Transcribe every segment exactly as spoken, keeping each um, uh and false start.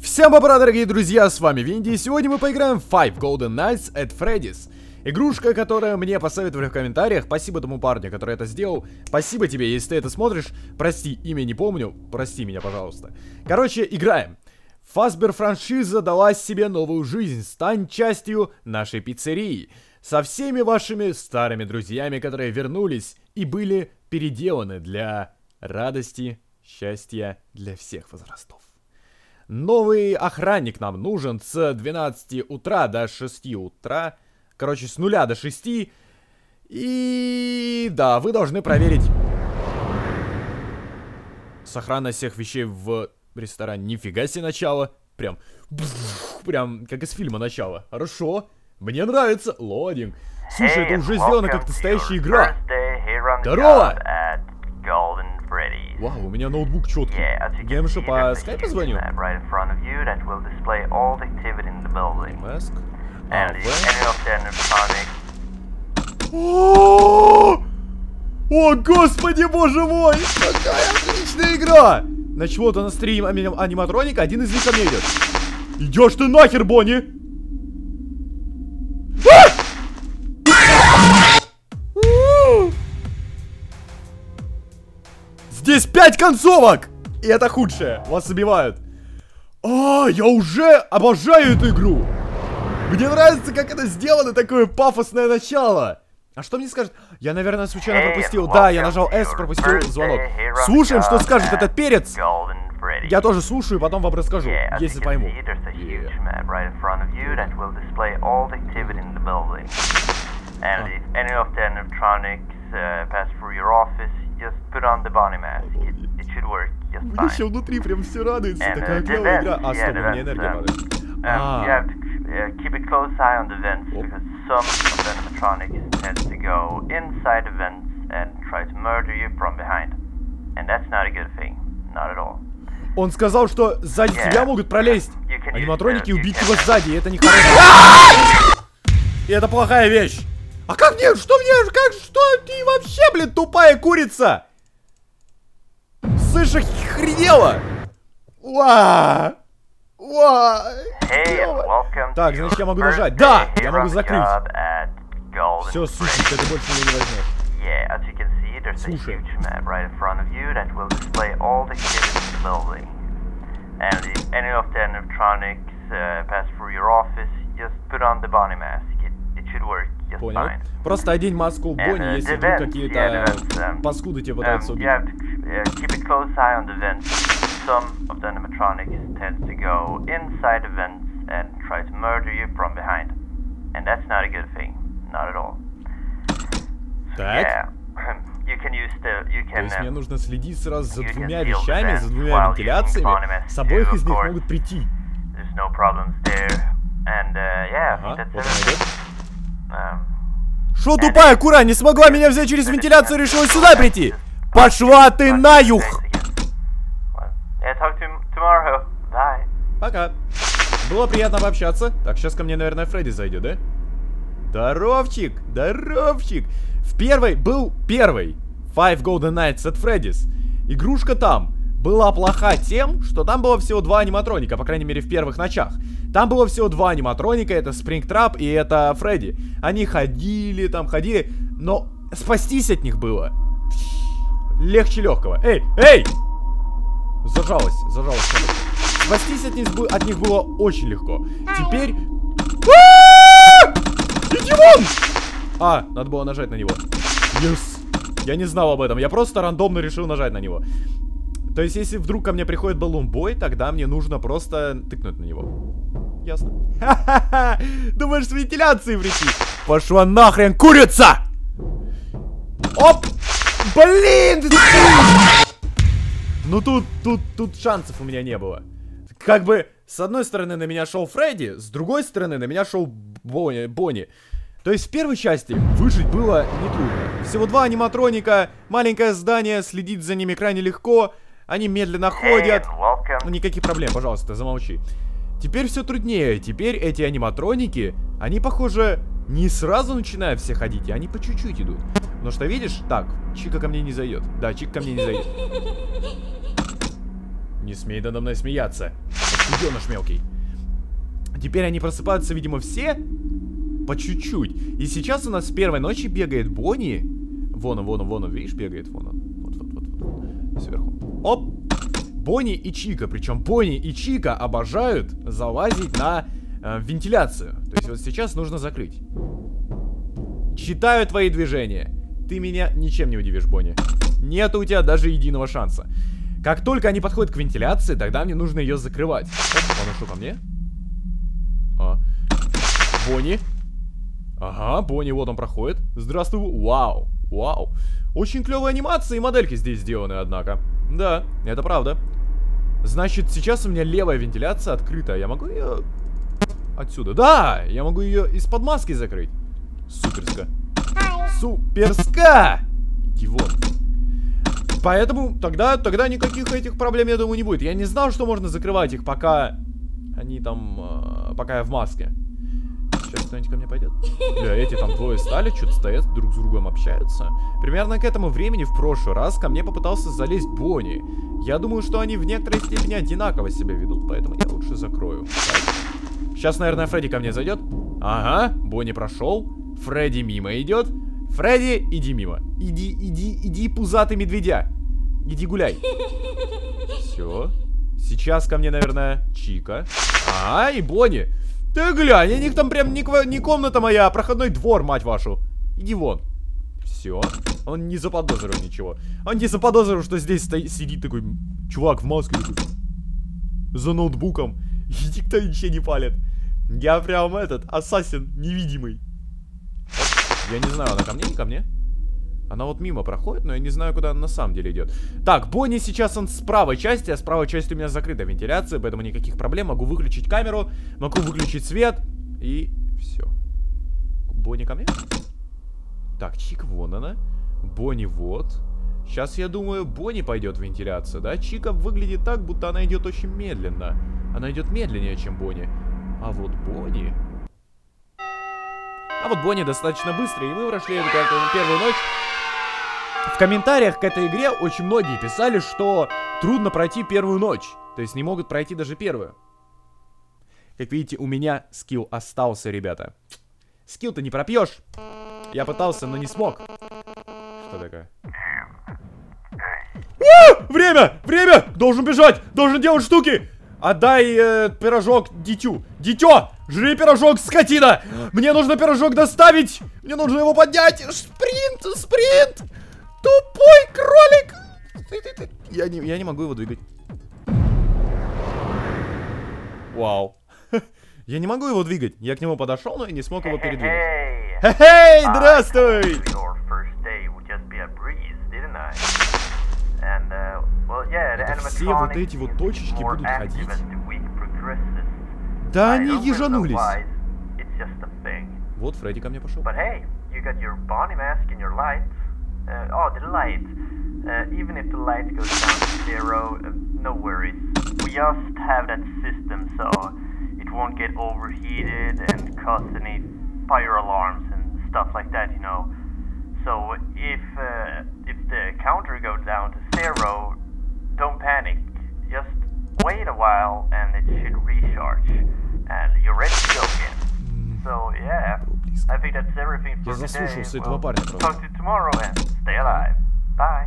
Всем бобра, дорогие друзья, с вами Винди, и сегодня мы поиграем в Five Golden Nights at Freddy's. Игрушка, которую мне посоветовали в комментариях. Спасибо тому парню, который это сделал. Спасибо тебе, если ты это смотришь. Прости, имя не помню, прости меня, пожалуйста. Короче, играем. Фазбер франшиза дала себе новую жизнь. Стань частью нашей пиццерии. Со всеми вашими старыми друзьями, которые вернулись и были переделаны для радости, счастья для всех возрастов. Новый охранник нам нужен с двенадцати утра до шести утра. Короче, с нуля до шести. И да, вы должны проверить сохранность всех вещей в ресторане. Нифига себе начало. Прям, прям как из фильма начало. Хорошо. Мне нравится. Лодинг. Слушай, это уже сделано как настоящая игра. Здорово! Вау, у меня ноутбук четкий. Геймшу по скайпу звоню? Маск. А, О, О, господи, боже мой! Какая отличная игра! На чего-то на стрим аниматроника, один из них ко мне идет. Идешь ты нахер, Бонни! Здесь пять концовок! И это худшее. Вас убивают. А, я уже обожаю эту игру. Мне нравится, как это сделано, такое пафосное начало. А что мне скажет? Я, наверное, случайно пропустил. Да, я нажал S, пропустил звонок. Слушаем, что скажет этот перец. Я тоже слушаю, потом вам расскажу, если пойму. Мне еще внутри прям все радуется. Такая клевая игра. А, стоп, у меня энергия падает. А. Keep a close eye on the vents, because some of the animatronics tend to go inside the vents and try to murder you from behind. And that's not a good thing. Not at all. Он сказал, что сзади yeah. тебя могут пролезть аниматроники и убить его сзади, и это не хорошо. И это плохая вещь. А как мне, что мне, как, что ты вообще, блин, тупая курица? Слышь, охренела. Уа. Уа. Так, значит, я могу нажать. Да, я могу закрыть. Все, сучка, ты больше меня не возьмешь. Слушай. Понял. Просто одень маску Бонни, если вдруг какие-то паскуды тебя пытаются убить. Some of the animatronics tend to go inside the vents and try to murder you from behind. And that's not a good thing. Not at all. Так. Yeah. You can use the, you can, То есть мне нужно следить сразу за двумя вещами, за двумя вентиляциями. С обоих из них могут прийти. There's no problems there. And, uh, yeah, ага, вот um, Шо тупая кура, не смогла меня взять через вентиляцию и решила сюда прийти? Пошла ты на юг! Пока. Было приятно пообщаться. Так, сейчас ко мне, наверное, Фредди зайдет, да? Здоровчик, здоровчик. В первой, был первый Five Golden Nights at Freddy's. Игрушка там была плоха тем, что там было всего два аниматроника, по крайней мере, в первых ночах. Там было всего два аниматроника, это Springtrap и это Фредди. Они ходили, там ходили, но спастись от них было легче легкого. Эй, эй! Зажалась, зажалась. Спастись от них, от них было очень легко. Теперь... Иди вон! А, надо было нажать на него. Yes. Я не знал об этом, я просто рандомно решил нажать на него. То есть, если вдруг ко мне приходит баллон-бой, тогда мне нужно просто тыкнуть на него. Ясно. Ха-ха-ха! Думаешь, с вентиляцией прийти? Пошла нахрен, курица! Оп! Блин! Ну тут, тут, тут шансов у меня не было. Как бы, с одной стороны на меня шел Фредди, с другой стороны на меня шел Бонни. Бонни. То есть в первой части выжить было нетрудно. Всего два аниматроника, маленькое здание, следить за ними крайне легко. Они медленно ходят. Никаких проблем, пожалуйста, замолчи. Теперь все труднее. Теперь эти аниматроники, они, похоже, не сразу начинают все ходить, они по чуть-чуть идут. Ну что, видишь? Так, Чика ко мне не зайдет. Да, Чика ко мне не зайдет. Не смей надо мной смеяться. Подъеныш мелкий. Теперь они просыпаются, видимо, все по чуть-чуть. И сейчас у нас с первой ночи бегает Бонни. Вон он, вон он, вон он, видишь, бегает, вон он. Вот, вот, вот, вот. Сверху. Оп! Бонни и Чика. Причем Бонни и Чика обожают залазить на э, вентиляцию. То есть вот сейчас нужно закрыть. Читаю твои движения. Ты меня ничем не удивишь, Бонни. Нет у тебя даже единого шанса. Как только они подходят к вентиляции, тогда мне нужно ее закрывать. Оп, он ушел ко мне. А. Бонни. Ага, Бонни, вот он проходит. Здравствуй. Вау, вау. Очень клевые анимации и модельки здесь сделаны, однако. Да, это правда. Значит, сейчас у меня левая вентиляция открыта. Я могу ее отсюда? Да, я могу ее из-под маски закрыть. Суперска. Суперска! Иди вон. Поэтому тогда, тогда никаких этих проблем, я думаю, не будет. Я не знал, что можно закрывать их, пока они там, э, пока я в маске. Сейчас кто-нибудь ко мне пойдет? Бля, эти там двое стали, что-то стоят, друг с другом общаются. Примерно к этому времени в прошлый раз ко мне попытался залезть Бонни. Я думаю, что они в некоторой степени одинаково себя ведут, поэтому я лучше закрою. Так. Сейчас, наверное, Фредди ко мне зайдет. Ага, Бонни прошел. Фредди мимо идет. Фредди, иди мимо. Иди, иди, иди, пузатый медведя. Иди гуляй. Все. Сейчас ко мне, наверное, Чика. А, и Бонни. Ты глянь, у них там прям не, не комната моя, а проходной двор, мать вашу. Иди вон. Все. Он не заподозрил ничего. Он не заподозрил, что здесь стоит, сидит такой чувак в маске такой, за ноутбуком. И никто ничего не палит. Я прям этот, ассасин невидимый. Я не знаю, она ко мне, не ко мне. Она вот мимо проходит, но я не знаю, куда она на самом деле идет. Так, Бонни сейчас он с правой части, а с правой части у меня закрыта вентиляция, поэтому никаких проблем. Могу выключить камеру, могу выключить свет, и все. Бонни ко мне? Так, Чика, вон она. Бонни вот. Сейчас, я думаю, Бонни пойдет в вентиляцию, да? Чика выглядит так, будто она идет очень медленно. Она идет медленнее, чем Бонни. А вот Бонни... А вот Бонни достаточно быстро, и мы прошли эту первую ночь. В комментариях к этой игре очень многие писали, что трудно пройти первую ночь. То есть не могут пройти даже первую. Как видите, у меня скилл остался, ребята. Скилл-то не пропьешь. Я пытался, но не смог. Что такое? А! Время! Время! Должен бежать! Должен делать штуки! Отдай э, пирожок дитю. Дитё! Жри пирожок, скотина! Мне нужно пирожок доставить! Мне нужно его поднять! Спринт! Спринт! Тупой кролик! Ты, ты, ты. Я, не, я не могу его двигать. Вау. Я не могу его двигать. Я к нему подошел, но и не смог его передвинуть. Хе-хей! Здравствуй! Это все вот эти вот точечки будут ходить? Да они ежанулись. Вот Фредди ко мне пошел. Uh, oh, the light. Uh, even if the light goes down to zero, uh, no worries. We just have that system so it won't get overheated and cause any fire alarms and stuff like that, you know. So if uh, if the counter goes down to zero, don't panic. Just wait a while and it should recharge, and you're ready to go again. So yeah. I think that's everything for today. We'll talk to you tomorrow and stay alive. Bye.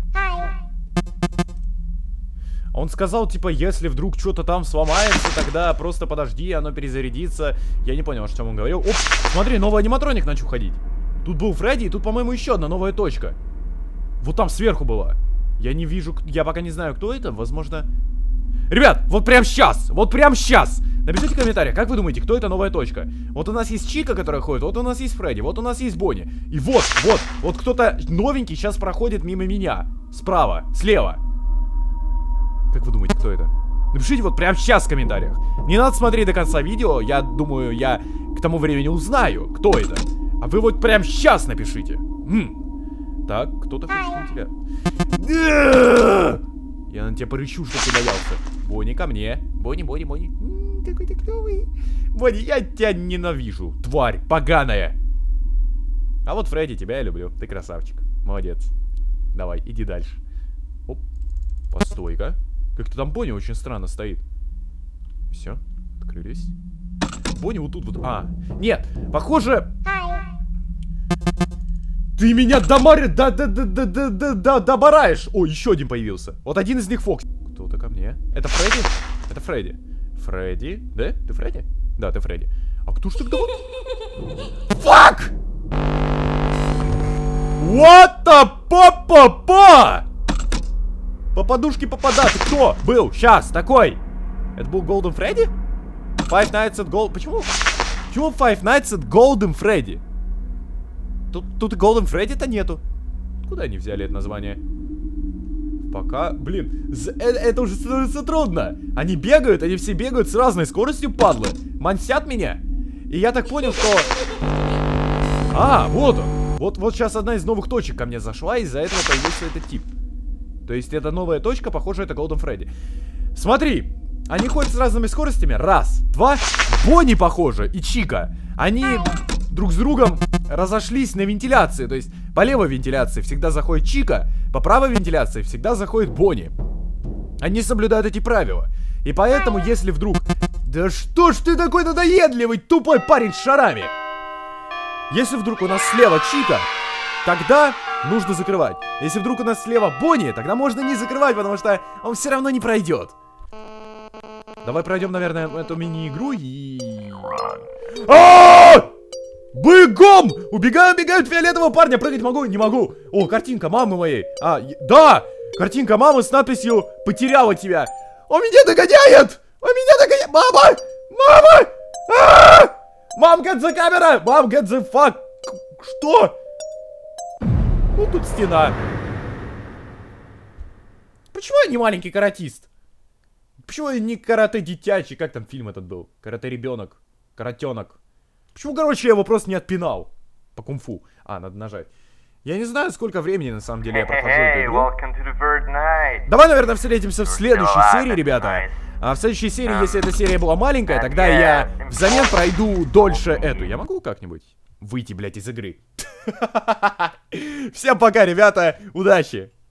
Он сказал, типа, если вдруг что-то там сломается, тогда просто подожди, оно перезарядится. Я не понял, о чем он говорил. Оп, смотри, новый аниматроник начал ходить. Тут был Фредди, и тут, по-моему, еще одна новая точка. Вот там сверху была. Я не вижу, я пока не знаю, кто это. Возможно... Ребят, вот прям сейчас, вот прям сейчас напишите в комментариях, как вы думаете, кто это новая точка? Вот у нас есть Чика, которая ходит, вот у нас есть Фредди, вот у нас есть Бонни. И вот, вот, вот кто-то новенький сейчас проходит мимо меня. Справа, слева. Как вы думаете, кто это? Напишите вот прям сейчас в комментариях. Не надо смотреть до конца видео, я думаю, я к тому времени узнаю, кто это. А вы вот прям сейчас напишите. М-м. Так, кто-то хочет на тебя. Я на тебя порычу, что ты боялся. Бонни, ко мне. Бонни, Бонни, Бонни. М-м, какой ты клевый. Бонни, я тебя ненавижу. Тварь поганая. А вот Фредди, тебя я люблю. Ты красавчик. Молодец. Давай, иди дальше. Оп. Постой-ка. Как-то там Бонни очень странно стоит. Все, открылись. Бонни вот тут вот. А, нет, похоже... Ты меня домарит, да, да, да, да, да, да, да, добараешь. О, еще один появился. Вот один из них Фокс. Кто-то ко мне. Это Фредди? Это Фредди. Фредди, да? Ты Фредди? Да, ты Фредди. А кто ж тогда вот? Фак! What the па-па-па! По подушке попадать. Кто был? Сейчас, такой. Это был Golden Фредди? Five Nights at Gold... Почему? Почему Five Nights at Golden Freddy? Тут, тут и Golden Freddy-то нету. Куда они взяли это название? Пока... Блин, это, это уже становится трудно. Они бегают, они все бегают с разной скоростью, падлы. Мансят меня. И я так понял, что... А, вот он. Вот, вот сейчас одна из новых точек ко мне зашла, и из-за этого появился этот тип. То есть это новая точка, похоже, это Golden Freddy. Смотри, они ходят с разными скоростями. Раз, два. Бонни, похоже, и Чика. Они друг с другом разошлись на вентиляции. То есть по левой вентиляции всегда заходит Чика, по правой вентиляции всегда заходит Бонни. Они соблюдают эти правила. И поэтому, если вдруг... Да что ж ты такой надоедливый, тупой парень с шарами? Если вдруг у нас слева Чика, тогда нужно закрывать. Если вдруг у нас слева Бонни, тогда можно не закрывать, потому что он все равно не пройдет. Давай пройдем, наверное, эту мини-игру и... А-а-а! Бегом! Убегаю, убегают фиолетового парня. Прыгать могу? Не могу. О, картинка мамы моей. А, да! Картинка мамы с надписью «Потеряла тебя». Он меня догоняет! Он меня догоняет! Мама! Мама! А-а-а! Мам, get the camera! Мам, get the fuck! Что? Ну, тут стена. Почему я не маленький каратист? Почему я не карате дитячий? Как там фильм этот был? Карате ребенок. Каратенок. Почему, короче, я его просто не отпинал? По кунг-фу. А, надо нажать. Я не знаю, сколько времени, на самом деле, я прохожу эту игру. Давай, наверное, встретимся в следующей серии, ребята. А в следующей серии, если эта серия была маленькая, тогда я взамен пройду дольше эту. Я могу как-нибудь выйти, блядь, из игры? Всем пока, ребята. Удачи.